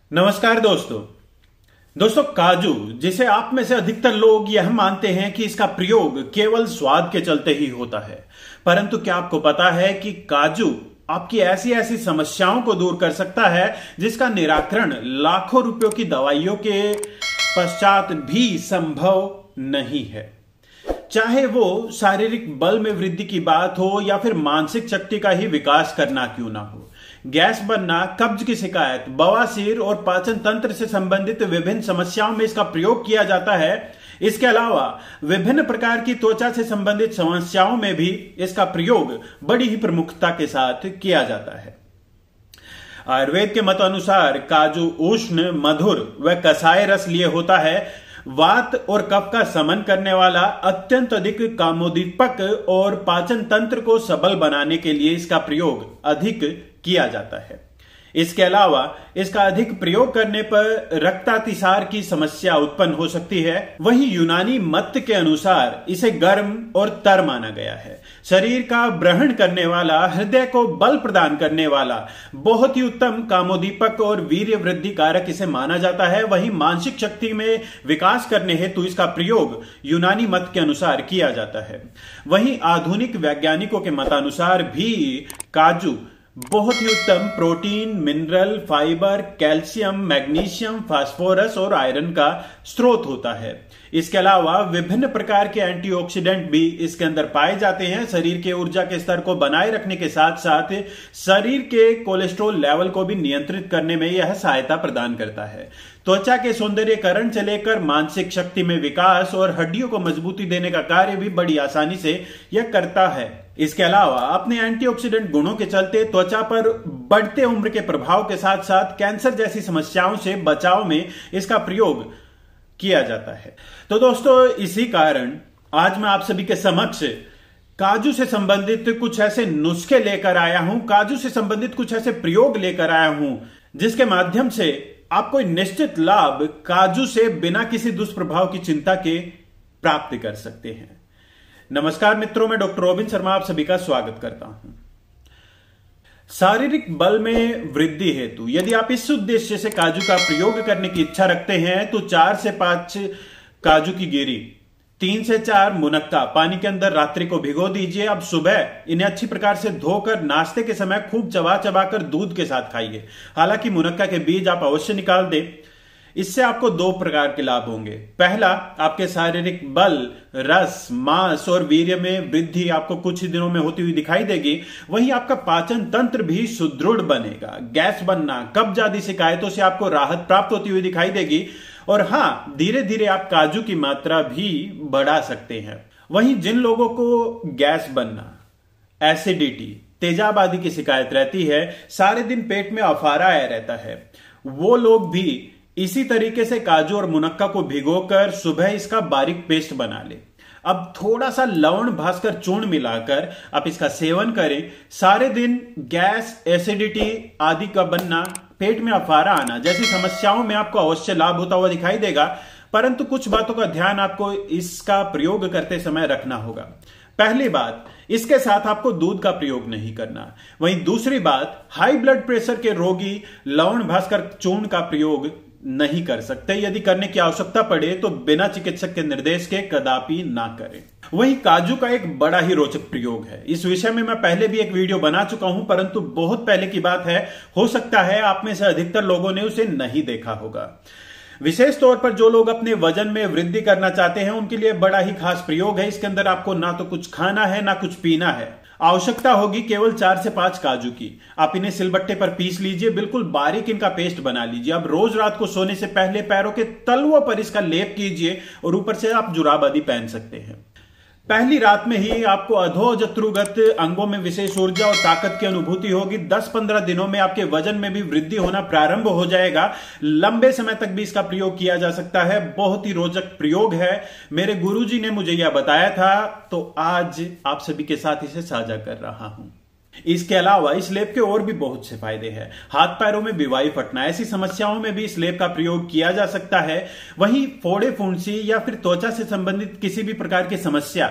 नमस्कार दोस्तों काजू, जिसे आप में से अधिकतर लोग यह मानते हैं कि इसका प्रयोग केवल स्वाद के चलते ही होता है, परंतु क्या आपको पता है कि काजू आपकी ऐसी ऐसी समस्याओं को दूर कर सकता है जिसका निराकरण लाखों रुपयों की दवाइयों के पश्चात भी संभव नहीं है। चाहे वो शारीरिक बल में वृद्धि की बात हो या फिर मानसिक शक्ति का ही विकास करना क्यों ना हो, गैस बनना, कब्ज की शिकायत, बवासीर और पाचन तंत्र से संबंधित विभिन्न समस्याओं में इसका प्रयोग किया जाता है। इसके अलावा विभिन्न प्रकार की त्वचा से संबंधित समस्याओं में भी इसका प्रयोग बड़ी ही प्रमुखता के साथ किया जाता है। आयुर्वेद के मत अनुसार काजू उष्ण, मधुर व कसाय रस लिए होता है। वात और कफ का समन करने वाला, अत्यंत अधिक कामोदीपक और पाचन तंत्र को सबल बनाने के लिए इसका प्रयोग अधिक किया जाता है। इसके अलावा इसका अधिक प्रयोग करने पर रक्तातिसार की समस्या उत्पन्न हो सकती है। वहीं यूनानी मत के अनुसार इसे गर्म और तर माना गया है। शरीर का ब्रहण करने वाला, हृदय को बल प्रदान करने वाला, बहुत ही उत्तम कामोदीपक और वीर्य वृद्धि कारक इसे माना जाता है। वहीं मानसिक शक्ति में विकास करने हेतु इसका प्रयोग यूनानी मत के अनुसार किया जाता है। वहीं आधुनिक वैज्ञानिकों के मतानुसार भी काजू बहुत ही उत्तम protein, mineral, fibre, calcium, magnesium, phosphorus और आयरन का स्रोत होता है। इसके अलावा विभिन्न प्रकार के एंटीऑक्सीडेंट भी इसके अंदर पाए जाते हैं। शरीर के ऊर्जा के स्तर को बनाए रखने के साथ साथ शरीर के कोलेस्ट्रॉल लेवल को भी नियंत्रित करने में यह सहायता प्रदान करता है। त्वचा के सौंदर्यीकरण से लेकर मानसिक शक्ति में विकास और हड्डियों को मजबूती देने का कार्य भी बड़ी आसानी से यह करता है। इसके अलावा अपने एंटीऑक्सीडेंट गुणों के चलते त्वचा पर बढ़ते उम्र के प्रभाव के साथ साथ कैंसर जैसी समस्याओं से बचाव में इसका प्रयोग किया जाता है। तो दोस्तों, इसी कारण आज मैं आप सभी के समक्ष काजू से संबंधित कुछ ऐसे नुस्खे लेकर आया हूं, काजू से संबंधित कुछ ऐसे प्रयोग लेकर आया हूं जिसके माध्यम से आप कोई निश्चित लाभ काजू से बिना किसी दुष्प्रभाव की चिंता के प्राप्त कर सकते हैं। नमस्कार मित्रों, मैं डॉक्टर रोबिन शर्मा आप सभी का स्वागत करता हूं। शारीरिक बल में वृद्धि हेतु यदि आप इस उद्देश्य से काजू का प्रयोग करने की इच्छा रखते हैं तो 4 से 5 काजू की गिरी, 3 से 4 मुनक्का पानी के अंदर रात्रि को भिगो दीजिए। अब सुबह इन्हें अच्छी प्रकार से धोकर नाश्ते के समय खूब चबा चबा कर दूध के साथ खाइए। हालांकि मुनक्का के बीज आप अवश्य निकाल दें। इससे आपको 2 प्रकार के लाभ होंगे। पहला, आपके शारीरिक बल, रस, मांस और वीर्य में वृद्धि आपको कुछ ही दिनों में होती हुई दिखाई देगी। वहीं आपका पाचन तंत्र भी सुदृढ़ बनेगा। गैस बनना, कब्ज आदि शिकायतों से आपको राहत प्राप्त होती हुई दिखाई देगी। और हां, धीरे धीरे आप काजू की मात्रा भी बढ़ा सकते हैं। वहीं जिन लोगों को गैस बनना, एसिडिटी, तेजाब आदि की शिकायत रहती है, सारे दिन पेट में अफारा आया रहता है, वो लोग भी इसी तरीके से काजू और मुनक्का को भिगोकर सुबह इसका बारीक पेस्ट बना ले। अब थोड़ा सा लवण भास्कर चूर्ण मिलाकर आप इसका सेवन करें। सारे दिन गैस, एसिडिटी आदि का बनना, पेट में अफारा आना जैसी समस्याओं में आपको अवश्य लाभ होता हुआ दिखाई देगा। परंतु कुछ बातों का ध्यान आपको इसका प्रयोग करते समय रखना होगा। पहली बात, इसके साथ आपको दूध का प्रयोग नहीं करना। वहीं दूसरी बात, हाई ब्लड प्रेशर के रोगी लवण भास्कर चूर्ण का प्रयोग नहीं कर सकते। यदि करने की आवश्यकता पड़े तो बिना चिकित्सक के निर्देश के कदापि ना करें। वहीं काजू का एक बड़ा ही रोचक प्रयोग है। इस विषय में मैं पहले भी एक वीडियो बना चुका हूं, परंतु बहुत पहले की बात है। हो सकता है आप में से अधिकतर लोगों ने उसे नहीं देखा होगा। विशेष तौर पर जो लोग अपने वजन में वृद्धि करना चाहते हैं उनके लिए बड़ा ही खास प्रयोग है। इसके अंदर आपको ना तो कुछ खाना है ना कुछ पीना है। आवश्यकता होगी केवल 4 से 5 काजू की। आप इन्हें सिलबट्टे पर पीस लीजिए, बिल्कुल बारीक इनका पेस्ट बना लीजिए। अब रोज रात को सोने से पहले पैरों के तलवों पर इसका लेप कीजिए और ऊपर से आप जुराब आदि पहन सकते हैं। पहली रात में ही आपको अधोजत्रुगत अंगों में विशेष ऊर्जा और ताकत की अनुभूति होगी। 10-15 दिनों में आपके वजन में भी वृद्धि होना प्रारंभ हो जाएगा। लंबे समय तक भी इसका प्रयोग किया जा सकता है। बहुत ही रोचक प्रयोग है। मेरे गुरुजी ने मुझे यह बताया था, तो आज आप सभी के साथ इसे साझा कर रहा हूं। इसके अलावा इस लेप के और भी बहुत से फायदे हैं। हाथ पैरों में बीवाई फटना, ऐसी समस्याओं में भी इस लेप का प्रयोग किया जा सकता है। वहीं फोड़े फुंसी या फिर त्वचा से संबंधित किसी भी प्रकार की समस्या,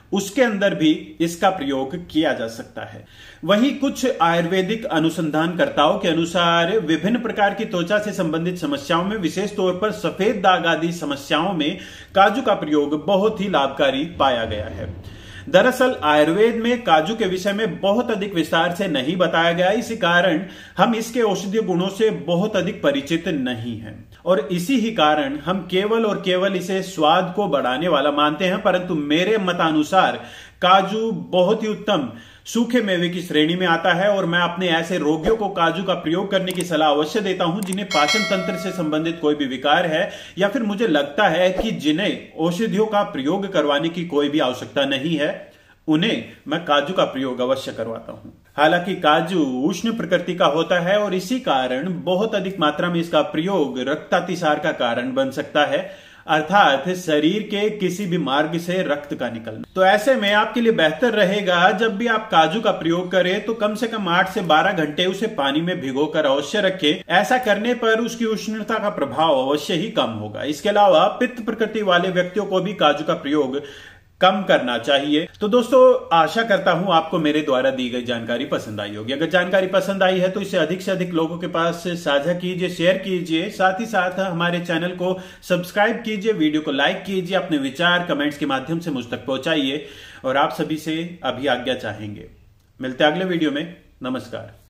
उसके अंदर भी इसका प्रयोग किया जा सकता है। वहीं कुछ आयुर्वेदिक अनुसंधानकर्ताओं के अनुसार विभिन्न प्रकार की त्वचा से संबंधित समस्याओं में, विशेष तौर पर सफेद दाग आदि समस्याओं में काजू का प्रयोग बहुत ही लाभकारी पाया गया है। दरअसल आयुर्वेद में काजू के विषय में बहुत अधिक विस्तार से नहीं बताया गया, इसी कारण हम इसके औषधीय गुणों से बहुत अधिक परिचित नहीं हैं और इसी ही कारण हम केवल और केवल इसे स्वाद को बढ़ाने वाला मानते हैं। परंतु मेरे मतानुसार काजू बहुत ही उत्तम सूखे मेवे की श्रेणी में आता है और मैं अपने ऐसे रोगियों को काजू का प्रयोग करने की सलाह अवश्य देता हूं जिन्हें पाचन तंत्र से संबंधित कोई भी विकार है या फिर मुझे लगता है कि जिन्हें औषधियों का प्रयोग करवाने की कोई भी आवश्यकता नहीं है, उन्हें मैं काजू का प्रयोग अवश्य करवाता हूं। हालांकि काजू उष्ण प्रकृति का होता है और इसी कारण बहुत अधिक मात्रा में इसका प्रयोग रक्तातिसार का कारण बन सकता है, अर्थात शरीर के किसी भी मार्ग से रक्त का निकलना। तो ऐसे में आपके लिए बेहतर रहेगा जब भी आप काजू का प्रयोग करें तो कम से कम 8 से 12 घंटे उसे पानी में भिगोकर अवश्य रखें। ऐसा करने पर उसकी उष्णता का प्रभाव अवश्य ही कम होगा। इसके अलावा पित्त प्रकृति वाले व्यक्तियों को भी काजू का प्रयोग कम करना चाहिए। तो दोस्तों, आशा करता हूं आपको मेरे द्वारा दी गई जानकारी पसंद आई होगी। अगर जानकारी पसंद आई है तो इसे अधिक से अधिक लोगों के पास साझा कीजिए, शेयर कीजिए, साथ ही साथ हमारे चैनल को सब्सक्राइब कीजिए, वीडियो को लाइक कीजिए, अपने विचार कमेंट्स के माध्यम से मुझ तक पहुंचाइए और आप सभी से अभी आज्ञा चाहेंगे। मिलते हैं अगले वीडियो में। नमस्कार।